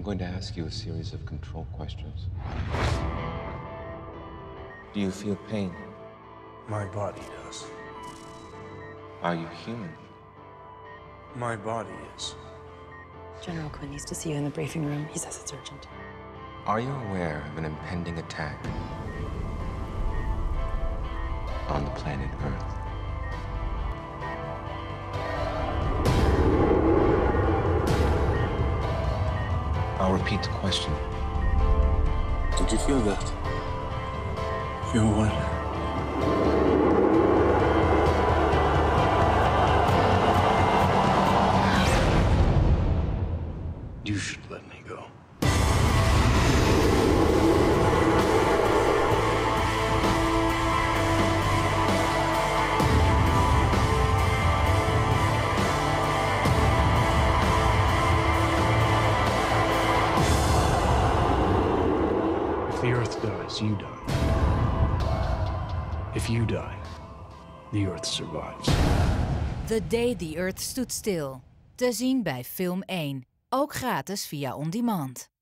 I'm going to ask you a series of control questions. Do you feel pain? My body does. Are you human? My body is. General Quinn needs to see you in the briefing room. He says it's urgent. Are you aware of an impending attack on the planet Earth? I'll repeat the question. Did you feel that? Feel what? You should let me go. If the Earth dies, you die. If you die, the Earth survives. The Day the Earth Stood Still. Te zien bij Film 1. Ook gratis via On Demand.